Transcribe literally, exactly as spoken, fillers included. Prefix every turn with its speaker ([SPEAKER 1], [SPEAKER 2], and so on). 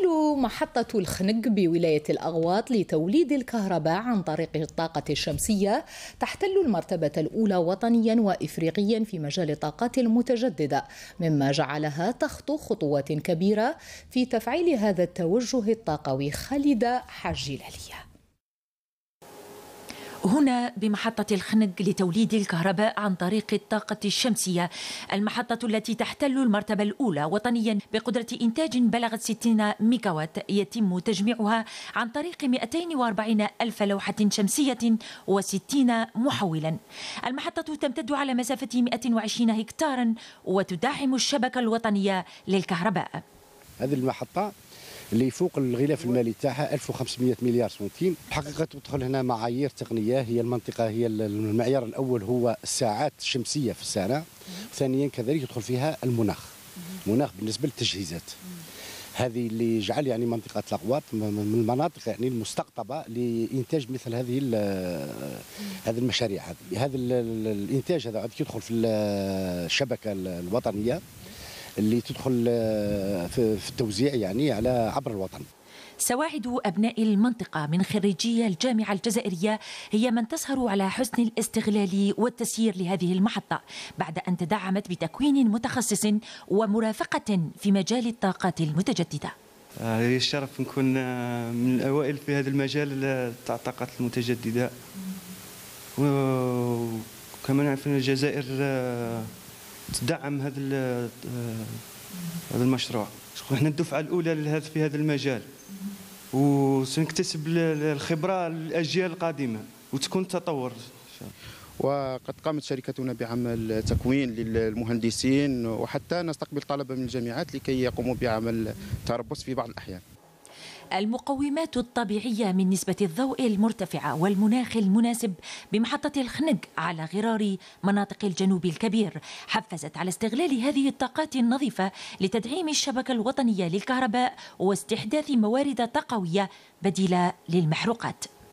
[SPEAKER 1] تحتل محطة الخنق بولاية الأغواط لتوليد الكهرباء عن طريق الطاقة الشمسية تحتل المرتبة الأولى وطنيا وإفريقيا في مجال الطاقات المتجددة، مما جعلها تخطو خطوات كبيرة في تفعيل هذا التوجه الطاقوي. خالدة حجيلالية
[SPEAKER 2] هنا بمحطة الخنق لتوليد الكهرباء عن طريق الطاقة الشمسية، المحطة التي تحتل المرتبة الأولى وطنيا بقدرة إنتاج بلغت ستين ميجاوات، يتم تجميعها عن طريق مئتين وأربعين ألف لوحة شمسية وستين محولا. المحطة تمتد على مسافة مئة وعشرين هكتارا وتدعم الشبكة الوطنية للكهرباء.
[SPEAKER 3] هذه المحطة اللي فوق الغلاف المالي تاعها ألف وخمسمئة مليار سنتيم. حقيقة تدخل هنا معايير تقنية، هي المنطقة هي المعيار الأول هو الساعات الشمسية في السنة، ثانيا كذلك يدخل فيها المناخ، المناخ بالنسبة للتجهيزات. هذه اللي جعل يعني منطقة الأغواط من المناطق يعني المستقطبة لإنتاج مثل هذه هذه المشاريع. هذا هذا الإنتاج هذا يدخل في الشبكة الوطنية اللي تدخل في التوزيع يعني على عبر الوطن.
[SPEAKER 2] سواعد أبناء المنطقة من خريجي الجامعة الجزائرية هي من تسهر على حسن الاستغلال والتسيير لهذه المحطة بعد أن تدعمت بتكوين متخصص ومرافقة في مجال الطاقات المتجددة.
[SPEAKER 4] هي الشرف نكون من الأوائل في هذا المجال تاع الطاقات المتجددة، وكما نعرف أن الجزائر تدعم هذا هذا المشروع. احنا الدفعه الاولى في هذا المجال، وسنكتسب الخبره للاجيال القادمه وتكون تطور.
[SPEAKER 5] وقد قامت شركتنا بعمل تكوين للمهندسين، وحتى نستقبل طلبه من الجامعات لكي يقوموا بعمل تربص في بعض الاحيان.
[SPEAKER 2] المقومات الطبيعية من نسبة الضوء المرتفعة والمناخ المناسب بمحطة الخنق على غرار مناطق الجنوب الكبير حفزت على استغلال هذه الطاقات النظيفة لتدعيم الشبكة الوطنية للكهرباء واستحداث موارد طاقوية بديلة للمحروقات.